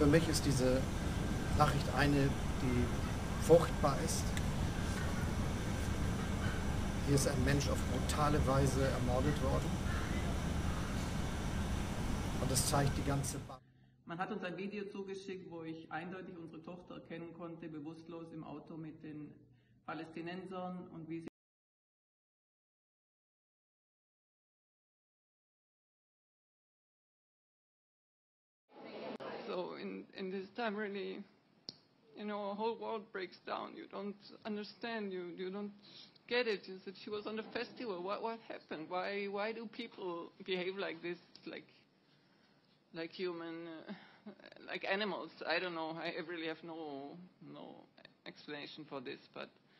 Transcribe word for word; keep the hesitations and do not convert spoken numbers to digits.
Für mich ist diese Nachricht eine, die furchtbar ist. Hier ist ein Mensch auf brutale Weise ermordet worden. Und das zeigt die ganze Ba- Man hat uns ein Video zugeschickt, wo ich eindeutig unsere Tochter erkennen konnte, bewusstlos im Auto mit den Palästinensern und wie sie So in, in this time really, you know, a whole world breaks down. You don't understand, you, you don't get it. You said she was on a festival. What, what happened? Why, why do people behave like this, like, like human, uh, like animals? I don't know. I really have no, no explanation for this, but